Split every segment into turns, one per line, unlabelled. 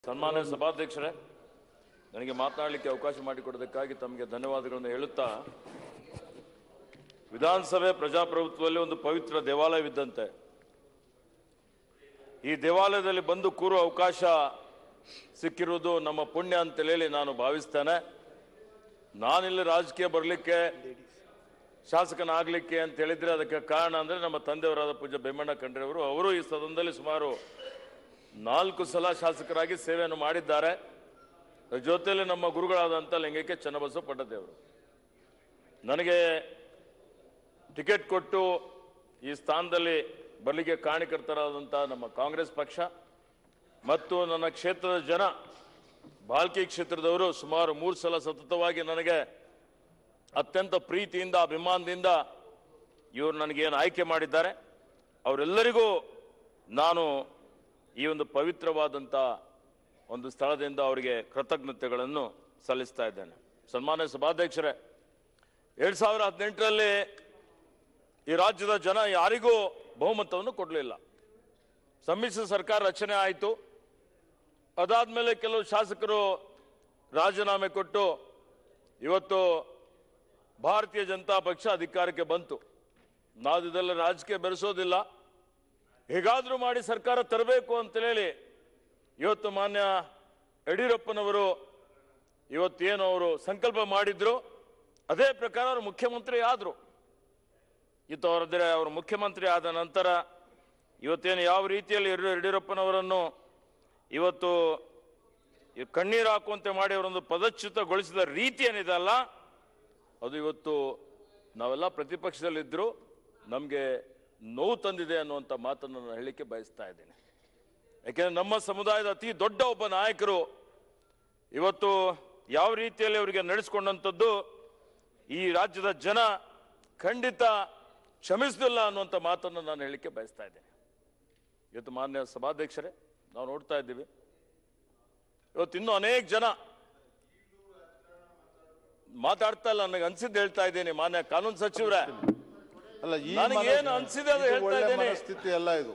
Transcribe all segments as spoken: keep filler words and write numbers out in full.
ಸನ್ಮಾನ್ಯ ಸಭಾಧ್ಯಕ್ಷರೇ, ನನಗೆ ಮಾತನಾಡಲಿಕ್ಕೆ ಅವಕಾಶ ಮಾಡಿಕೊಡೋದಕ್ಕಾಗಿ ತಮಗೆ ಧನ್ಯವಾದಗಳನ್ನು ಹೇಳುತ್ತಾ, ವಿಧಾನಸಭೆ ಪ್ರಜಾಪ್ರಭುತ್ವದಲ್ಲಿ ಒಂದು ಪವಿತ್ರ ದೇವಾಲಯವಿದ್ದಂತೆ. ಈ ದೇವಾಲಯದಲ್ಲಿ ಬಂದು ಕೂರುವ ಅವಕಾಶ ಸಿಕ್ಕಿರುವುದು ನಮ್ಮ ಪುಣ್ಯ ಅಂತ ಹೇಳಿ ನಾನು ಭಾವಿಸ್ತೇನೆ. ನಾನಿಲ್ಲಿ ರಾಜಕೀಯ ಬರಲಿಕ್ಕೆ, ಶಾಸಕನಾಗಲಿಕ್ಕೆ ಅಂತ ಹೇಳಿದ್ರೆ ಅದಕ್ಕೆ ಕಾರಣ ಅಂದರೆ ನಮ್ಮ ತಂದೆಯವರಾದ ಪೂಜ್ಯ ಭೀಮಣ್ಣ ಖಂಡ್ರೆ ಅವರು ಅವರು ಈ ಸದನದಲ್ಲಿ ಸುಮಾರು ನಾಲ್ಕು ಸಲ ಶಾಸಕರಾಗಿ ಸೇವೆಯನ್ನು ಮಾಡಿದ್ದಾರೆ. ಜೊತೆಯಲ್ಲಿ ನಮ್ಮ ಗುರುಗಳಾದಂಥ ಲಿಂಗೈಕ್ಯ ಚನ್ನಬಸವ ಪಟ್ಟದೇವರು ನನಗೆ ಟಿಕೆಟ್ ಕೊಟ್ಟು ಈ ಸ್ಥಾನದಲ್ಲಿ ಬರಲಿಕ್ಕೆ ಕಾರಣಕರ್ತರಾದಂಥ ನಮ್ಮ ಕಾಂಗ್ರೆಸ್ ಪಕ್ಷ ಮತ್ತು ನನ್ನ ಕ್ಷೇತ್ರದ ಜನ, ಬಾಲ್ಕಿ ಕ್ಷೇತ್ರದವರು ಸುಮಾರು ಮೂರು ಸಲ ಸತತವಾಗಿ ನನಗೆ ಅತ್ಯಂತ ಪ್ರೀತಿಯಿಂದ, ಅಭಿಮಾನದಿಂದ ಇವರು ನನಗೇನು ಆಯ್ಕೆ ಮಾಡಿದ್ದಾರೆ, ಅವರೆಲ್ಲರಿಗೂ ನಾನು ಈ ಒಂದು ಪವಿತ್ರವಾದಂಥ ಒಂದು ಸ್ಥಳದಿಂದ ಅವರಿಗೆ ಕೃತಜ್ಞತೆಗಳನ್ನು ಸಲ್ಲಿಸ್ತಾ ಇದ್ದೇನೆ. ಸನ್ಮಾನ್ಯ ಸಭಾಧ್ಯಕ್ಷರೇ, ಎರಡ್ ಸಾವಿರದ ಹದಿನೆಂಟರಲ್ಲಿ ಈ ರಾಜ್ಯದ ಜನ ಯಾರಿಗೂ ಬಹುಮತವನ್ನು ಕೊಡಲಿಲ್ಲ. ಸಮ್ಮಿಶ್ರ ಸರ್ಕಾರ ರಚನೆ ಆಯಿತು. ಅದಾದ್ಮೇಲೆ ಕೆಲವು ಶಾಸಕರು ರಾಜೀನಾಮೆ ಕೊಟ್ಟು ಇವತ್ತು ಭಾರತೀಯ ಜನತಾ ಪಕ್ಷ ಅಧಿಕಾರಕ್ಕೆ ಬಂತು. ನಾವು ಇದೆಲ್ಲ ರಾಜಕೀಯ ಬೆರೆಸೋದಿಲ್ಲ, ಹೇಗಾದರೂ ಮಾಡಿ ಸರ್ಕಾರ ತರಬೇಕು ಅಂತ ಹೇಳಿ ಇವತ್ತು ಮಾನ್ಯ ಯಡಿಯೂರಪ್ಪನವರು ಇವತ್ತೇನು ಅವರು ಸಂಕಲ್ಪ ಮಾಡಿದ್ರು ಅದೇ ಪ್ರಕಾರ ಅವರು ಮುಖ್ಯಮಂತ್ರಿ ಆದರು. ಇವತ್ತು ಅವರದ್ರೆ ಅವರು ಮುಖ್ಯಮಂತ್ರಿ ಆದ ನಂತರ ಇವತ್ತೇನು ಯಾವ ರೀತಿಯಲ್ಲಿ ಯಡಿಯೂರಪ್ಪನವರನ್ನು ಇವತ್ತು ಕಣ್ಣೀರು ಹಾಕುವಂತೆ ಮಾಡಿ ಅವರೊಂದು ಪದಚ್ಯುತಗೊಳಿಸಿದ ರೀತಿ ಏನಿದೆ ಅಲ್ಲ, ಅದು ಇವತ್ತು ನಾವೆಲ್ಲ ಪ್ರತಿಪಕ್ಷದಲ್ಲಿದ್ದರೂ ನಮಗೆ ನೋವು ತಂದಿದೆ ಅನ್ನುವಂಥ ಮಾತನ್ನು ನಾನು ಹೇಳಲಿಕ್ಕೆ ಬಯಸ್ತಾ ಇದ್ದೇನೆ. ಯಾಕೆಂದರೆ ನಮ್ಮ ಸಮುದಾಯದ ಅತಿ ದೊಡ್ಡ ಒಬ್ಬ ನಾಯಕರು ಇವತ್ತು ಯಾವ ರೀತಿಯಲ್ಲಿ ಅವರಿಗೆ ನಡೆಸಿಕೊಂಡಂಥದ್ದು ಈ ರಾಜ್ಯದ ಜನ ಖಂಡಿತ ಕ್ಷಮಿಸಲಿಲ್ಲ ಅನ್ನುವಂಥ ಮಾತನ್ನು ನಾನು ಹೇಳಲಿಕ್ಕೆ ಬಯಸ್ತಾ ಇದ್ದೇನೆ. ಇವತ್ತು ಮಾನ್ಯ ಸಭಾಧ್ಯಕ್ಷರೇ, ನಾವು ನೋಡ್ತಾ ಇದ್ದೀವಿ ಇವತ್ತು ಇನ್ನೂ ಅನೇಕ ಜನ ಮಾತಾಡ್ತಾ ಇಲ್ಲ. ನನಗೆ ಅನ್ಸಿದ್ದು ಹೇಳ್ತಾ ಇದ್ದೀನಿ. ಮಾನ್ಯ ಕಾನೂನು ಸಚಿವರೇ,
ಅಲ್ಲ,
ನನಗೇನು ಅನ್ಸಿದೆ ಅದು ಹೇಳ್ತಾ ಇದ್ದೇನೆ.
ಸ್ಥಿತಿ ಎಲ್ಲ ಇದು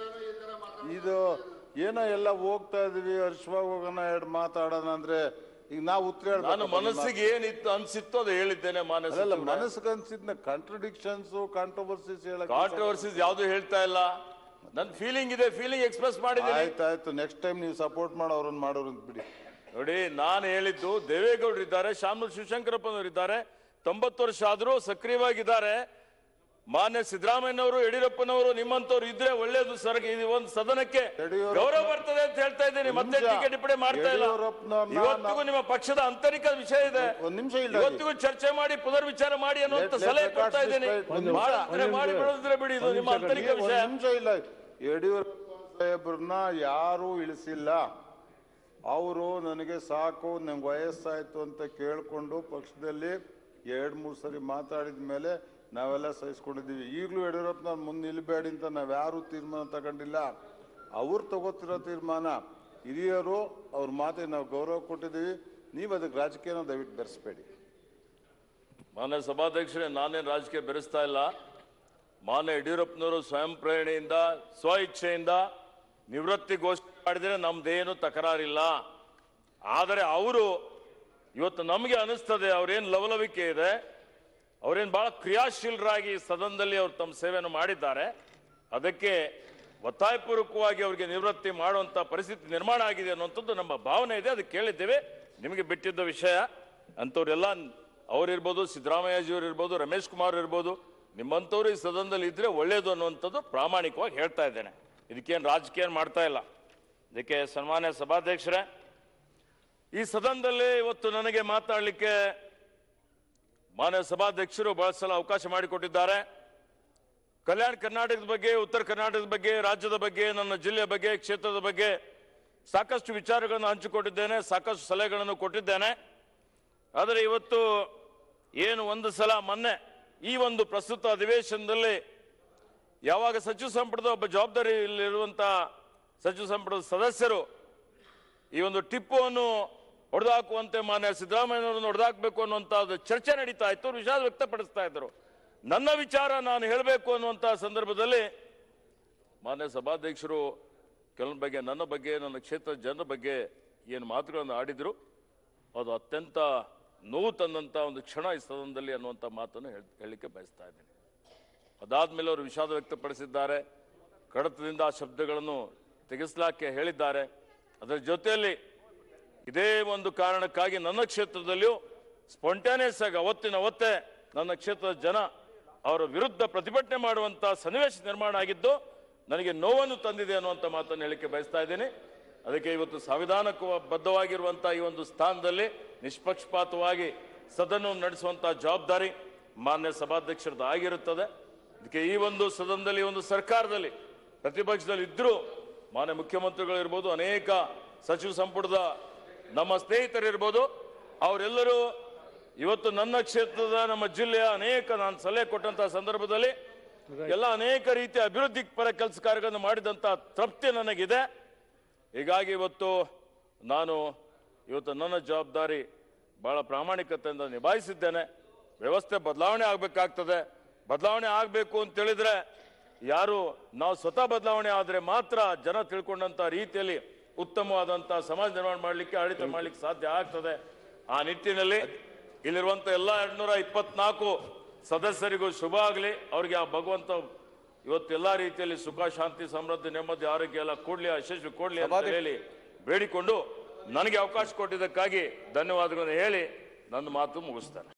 ಇದು ಏನೋ ಎಲ್ಲ ಹೋಗ್ತಾ ಇದೀವಿ, ಹರ್ಷವಾಗಿ ಹೋಗೋಣ, ಎರಡು ಮಾತಾಡೋಣ ಅಂದ್ರೆ ಈಗ ನಾವು ಉತ್ತರ
ನಾನು ಮನಸ್ಸಿಗೆ ಏನಿತ್ತು ಅನ್ಸಿತ್ತು ಅದು ಹೇಳಿದ್ದೇನೆ. ಮಾನ್ಯ
ಮನಸ್ಸಿಗೆ ಅನ್ಸಿದ್ನ ಕಾಂಟ್ರಡಿಕ್ಷನ್ಸ್, ಕಾಂಟ್ರವರ್ಸಿಸ್ ಹೇಳ
ಕಾಂಟ್ರವರ್ಸಿಸ್ ಯಾವ್ದು ಹೇಳ್ತಾ ಇಲ್ಲ. ನನ್ನ ಫೀಲಿಂಗ್ ಇದೆ, ಫೀಲಿಂಗ್ ಎಕ್ಸ್ಪ್ರೆಸ್ ಮಾಡಿದ್ದೀನಿ.
ಆಯ್ತಾಯ್ತು, ನೆಕ್ಸ್ಟ್ ಟೈಮ್ ನೀವು ಸಪೋರ್ಟ್ ಮಾಡೋ ಅವ್ರನ್ನ ಮಾಡೋರು ಅಂತ ಬಿಡಿ.
ನೋಡಿ, ನಾನು ಹೇಳಿದ್ದು ದೇವೇಗೌಡರು ಇದ್ದಾರೆ, ಶಾಮನೂರು ಶಿವಶಂಕರಪ್ಪನವರು ಇದ್ದಾರೆ, ತೊಂಬತ್ತು ವರ್ಷ ಆದರೂ ಸಕ್ರಿಯವಾಗಿದ್ದಾರೆ. ಮಾನ್ಯ ಸಿದ್ದರಾಮಯ್ಯನವರು, ಯಡಿಯೂರಪ್ಪನವರು, ನಿಮ್ಮಂತವ್ರು ಇದ್ರೆ ಒಳ್ಳೇದು ಸರ್. ಇದು ಒಂದು ಸದನಕ್ಕೆ ಗೌರವ ಬರ್ತದೆ ಅಂತ ಹೇಳ್ತಾ ಇದ್ದೀನಿ. ಮತ್ತೆ ಟೀಕೆ ಟಿಪ್ಪಣಿ ಮಾಡ್ತಾ ಇಲ್ಲ. ಇವತ್ತಿಗೂ ನಿಮ್ಮ ಪಕ್ಷದ ಆಂತರಿಕ ವಿಷಯ ಇದೆ, ಇವತ್ತಿಗೂ ಚರ್ಚೆ ಮಾಡಿ ಪುನರ್ ವಿಚಾರ ಮಾಡಿ ಅನ್ನುವಂತ ಸಲಹೆ ಕೊಡ್ತಾ ಇದ್ದೀನಿ. ಮಾಡಿ ಬಿಡೋದಿದ್ರೆ ಬಿಡಿ, ಇದು ನಿಮ್ಮ ಆಂತರಿಕ ವಿಷಯ.
ನಿಮಿಷ ಇಲ್ಲ, ಯಡಿಯೂರಪ್ಪ ಸಾಹೇಬ್ರನ್ನ ಯಾರು ಇಳಿಸಿಲ್ಲ. ಅವರು ನನಗೆ ಸಾಕು, ನಂಗೆ ವಯಸ್ಸಾಯ್ತು ಅಂತ ಕೇಳ್ಕೊಂಡು ಪಕ್ಷದಲ್ಲಿ ಎರಡ್ ಮೂರು ಸರಿ ಮಾತಾಡಿದ ಮೇಲೆ ನಾವೆಲ್ಲ ಸಹಿಸ್ಕೊಂಡಿದ್ದೀವಿ. ಈಗಲೂ ಯಡಿಯೂರಪ್ಪನ ಮುಂದೆ ನಿಲ್ಬೇಡಿ ಅಂತ ನಾವ್ಯಾರು ತೀರ್ಮಾನ ತಗೊಂಡಿಲ್ಲ. ಅವ್ರು ತಗೋತಿರೋ ತೀರ್ಮಾನ, ಹಿರಿಯರು ಅವ್ರ ಮಾತಿಗೆ ನಾವು ಗೌರವ ಕೊಟ್ಟಿದ್ದೀವಿ. ನೀವು ಅದಕ್ಕೆ ರಾಜಕೀಯನ ದಯವಿಟ್ಟು ಬೆರೆಸಬೇಡಿ.
ಮಾನ್ಯ ಸಭಾಧ್ಯಕ್ಷರೇ, ನಾನೇನು ರಾಜಕೀಯ ಬೆರೆಸ್ತಾ ಇಲ್ಲ. ಮಾನ್ಯ ಯಡಿಯೂರಪ್ಪನವರು ಸ್ವಯಂ ಪ್ರೇರಣೆಯಿಂದ, ಸ್ವ ಇಚ್ಛೆಯಿಂದ ನಿವೃತ್ತಿ ಘೋಷಣೆ ಮಾಡಿದರೆ ನಮ್ದೇನು ತಕರಾರಿಲ್ಲ. ಆದರೆ ಅವರು ಇವತ್ತು ನಮಗೆ ಅನಿಸ್ತದೆ ಅವ್ರೇನು ಲವಲವಿಕೆ ಇದೆ, ಅವರೇನು ಬಹಳ ಕ್ರಿಯಾಶೀಲರಾಗಿ ಸದನದಲ್ಲಿ ಅವರು ತಮ್ಮ ಸೇವೆಯನ್ನು ಮಾಡಿದ್ದಾರೆ. ಅದಕ್ಕೆ ಒತ್ತಾಯಪೂರ್ವಕವಾಗಿ ಅವರಿಗೆ ನಿವೃತ್ತಿ ಮಾಡುವಂಥ ಪರಿಸ್ಥಿತಿ ನಿರ್ಮಾಣ ಆಗಿದೆ ಅನ್ನುವಂಥದ್ದು ನಮ್ಮ ಭಾವನೆ ಇದೆ. ಅದಕ್ಕೆ ಕೇಳಿದ್ದೇವೆ, ನಿಮಗೆ ಬಿಟ್ಟಿದ್ದ ವಿಷಯ. ಅಂಥವ್ರೆಲ್ಲ ಅವರಿರ್ಬೋದು, ಸಿದ್ದರಾಮಯ್ಯಜಿಯವರು ಇರ್ಬೋದು, ರಮೇಶ್ ಕುಮಾರ್ ಇರ್ಬೋದು, ನಿಮ್ಮಂಥವ್ರು ಈ ಸದನದಲ್ಲಿ ಇದ್ರೆ ಒಳ್ಳೇದು ಅನ್ನುವಂಥದ್ದು ಪ್ರಾಮಾಣಿಕವಾಗಿ ಹೇಳ್ತಾ ಇದ್ದೇನೆ. ಇದಕ್ಕೇನು ರಾಜಕೀಯ ಮಾಡ್ತಾ ಇಲ್ಲ. ಇದಕ್ಕೆ ಸನ್ಮಾನ್ಯ ಸಭಾಧ್ಯಕ್ಷರೇ, ಈ ಸದನದಲ್ಲಿ ಇವತ್ತು ನನಗೆ ಮಾತಾಡಲಿಕ್ಕೆ ಮಾನ್ಯ ಸಭಾಧ್ಯಕ್ಷರು ಬಹಳ ಸಲ ಅವಕಾಶ ಮಾಡಿಕೊಟ್ಟಿದ್ದಾರೆ. ಕಲ್ಯಾಣ ಕರ್ನಾಟಕದ ಬಗ್ಗೆ, ಉತ್ತರ ಕರ್ನಾಟಕದ ಬಗ್ಗೆ, ರಾಜ್ಯದ ಬಗ್ಗೆ, ನನ್ನ ಜಿಲ್ಲೆಯ ಬಗ್ಗೆ, ಕ್ಷೇತ್ರದ ಬಗ್ಗೆ ಸಾಕಷ್ಟು ವಿಚಾರಗಳನ್ನು ಹಂಚಿಕೊಟ್ಟಿದ್ದೇನೆ, ಸಾಕಷ್ಟು ಸಲಹೆಗಳನ್ನು ಕೊಟ್ಟಿದ್ದೇನೆ. ಆದರೆ ಇವತ್ತು ಏನು ಒಂದು ಸಲ ಮೊನ್ನೆ ಈ ಒಂದು ಪ್ರಸ್ತುತ ಅಧಿವೇಶನದಲ್ಲಿ ಯಾವಾಗ ಸಚಿವ ಸಂಪುಟದ ಒಬ್ಬ ಜವಾಬ್ದಾರಿಯಲ್ಲಿರುವಂಥ ಸಚಿವ ಸಂಪುಟದ ಸದಸ್ಯರು ಈ ಒಂದು ಟಿಪ್ಪುವನ್ನು ಹೊಡೆದಾಕುವಂತೆ ಮಾನ್ಯ ಸಿದ್ದರಾಮಯ್ಯನವರನ್ನು ಹೊಡೆದಾಕಬೇಕು ಅನ್ನುವಂಥ ಚರ್ಚೆ ನಡೀತಾ ಇತ್ತು, ವಿಷಾದ ವ್ಯಕ್ತಪಡಿಸ್ತಾ ಇದ್ದರು. ನನ್ನ ವಿಚಾರ ನಾನು ಹೇಳಬೇಕು ಅನ್ನುವಂಥ ಸಂದರ್ಭದಲ್ಲಿ ಮಾನ್ಯ ಸಭಾಧ್ಯಕ್ಷರು ಕೆಲವೊಂದು ಬಗ್ಗೆ ನನ್ನ ಬಗ್ಗೆ ನನ್ನ ಕ್ಷೇತ್ರದ ಜನರ ಬಗ್ಗೆ ಏನು ಮಾತುಗಳನ್ನು ಆಡಿದ್ರು ಅದು ಅತ್ಯಂತ ನೋವು ತಂದಂಥ ಒಂದು ಕ್ಷಣ ಈ ಸದನದಲ್ಲಿ ಅನ್ನುವಂಥ ಮಾತನ್ನು ಹೇಳ ಹೇಳಲಿಕ್ಕೆ ಬಯಸ್ತಾ ಇದ್ದೀನಿ. ಅದಾದಮೇಲೆ ಅವರು ವಿಷಾದ ವ್ಯಕ್ತಪಡಿಸಿದ್ದಾರೆ, ಕಡತದಿಂದ ಆ ಶಬ್ದಗಳನ್ನು ತೆಗೆಸಲಾಕೆ ಹೇಳಿದ್ದಾರೆ. ಅದರ ಜೊತೆಯಲ್ಲಿ ಇದೇ ಒಂದು ಕಾರಣಕ್ಕಾಗಿ ನನ್ನ ಕ್ಷೇತ್ರದಲ್ಲಿಯೂ ಸ್ಪಾಂಟೇನಿಯಸ್ ಆಗಿ ಅವತ್ತಿನ ಅವತ್ತೇ ನನ್ನ ಕ್ಷೇತ್ರದ ಜನ ಅವರ ವಿರುದ್ಧ ಪ್ರತಿಭಟನೆ ಮಾಡುವಂಥ ಸನ್ನಿವೇಶ ನಿರ್ಮಾಣ ಆಗಿದ್ದು ನನಗೆ ನೋವನ್ನು ತಂದಿದೆ ಅನ್ನುವಂಥ ಮಾತನ್ನು ಹೇಳಿಕೆ ಬಯಸ್ತಾ ಇದ್ದೀನಿ. ಅದಕ್ಕೆ ಇವತ್ತು ಸಂವಿಧಾನಕ್ಕೆ ಬದ್ಧವಾಗಿರುವಂಥ ಈ ಒಂದು ಸ್ಥಾನದಲ್ಲಿ ನಿಷ್ಪಕ್ಷಪಾತವಾಗಿ ಸದನ ನಡೆಸುವಂಥ ಜವಾಬ್ದಾರಿ ಮಾನ್ಯ ಸಭಾಧ್ಯಕ್ಷರದ್ದು ಆಗಿರುತ್ತದೆ. ಅದಕ್ಕೆ ಈ ಒಂದು ಸದನದಲ್ಲಿ ಒಂದು ಸರ್ಕಾರದಲ್ಲಿ ಪ್ರತಿಪಕ್ಷದಲ್ಲಿ ಇದ್ದರೂ ಮಾನ್ಯ ಮುಖ್ಯಮಂತ್ರಿಗಳಿರ್ಬೋದು, ಅನೇಕ ಸಚಿವ ಸಂಪುಟದ ನಮ್ಮ ಸ್ನೇಹಿತರಿರ್ಬೋದು, ಅವರೆಲ್ಲರೂ ಇವತ್ತು ನನ್ನ ಕ್ಷೇತ್ರದ ನಮ್ಮ ಜಿಲ್ಲೆಯ ಅನೇಕ ನಾನು ಸಲಹೆ ಕೊಟ್ಟಂತಹ ಸಂದರ್ಭದಲ್ಲಿ ಎಲ್ಲ ಅನೇಕ ರೀತಿಯ ಅಭಿವೃದ್ಧಿ ಪರ ಕೆಲಸ ಕಾರ್ಯಗಳನ್ನು ಮಾಡಿದಂಥ ತೃಪ್ತಿ ನನಗಿದೆ. ಹೀಗಾಗಿ ಇವತ್ತು ನಾನು ಇವತ್ತು ನನ್ನ ಜವಾಬ್ದಾರಿ ಬಹಳ ಪ್ರಾಮಾಣಿಕತೆಯಿಂದ ನಿಭಾಯಿಸಿದ್ದೇನೆ. ವ್ಯವಸ್ಥೆ ಬದಲಾವಣೆ ಆಗಬೇಕಾಗ್ತದೆ. ಬದಲಾವಣೆ ಆಗಬೇಕು ಅಂತೇಳಿದ್ರೆ ಯಾರು ನಾವು ಸ್ವತಃ ಬದಲಾವಣೆ ಆದರೆ ಮಾತ್ರ ಜನ ತಿಳ್ಕೊಂಡಂಥ ರೀತಿಯಲ್ಲಿ ಉತ್ತಮವಾದಂಥ ಸಮಾಜ ನಿರ್ಮಾಣ ಮಾಡಲಿಕ್ಕೆ ಆಡಳಿತ ಮಾಡಲಿಕ್ಕೆ ಸಾಧ್ಯ ಆಗ್ತದೆ. ಆ ನಿಟ್ಟಿನಲ್ಲಿ ಇಲ್ಲಿರುವಂಥ ಎಲ್ಲ ಎರಡ್ನೂರ ಇಪ್ಪತ್ನಾಲ್ಕು ಸದಸ್ಯರಿಗೂ ಶುಭ ಆಗಲಿ. ಅವ್ರಿಗೆ ಆ ಭಗವಂತ ಇವತ್ತೆಲ್ಲ ರೀತಿಯಲ್ಲಿ ಸುಖ, ಶಾಂತಿ, ಸಮೃದ್ಧಿ, ನೆಮ್ಮದಿ, ಆರೋಗ್ಯ ಎಲ್ಲ ಕೊಡ್ಲಿ, ಯಶಸ್ವಿ ಕೊಡ್ಲಿ ಅಂತ ಹೇಳಿ ಬೇಡಿಕೊಂಡು ನನಗೆ ಅವಕಾಶ ಕೊಟ್ಟಿದ್ದಕ್ಕಾಗಿ ಧನ್ಯವಾದಗಳನ್ನು ಹೇಳಿ ನನ್ನ ಮಾತು ಮುಗಿಸ್ತೇನೆ.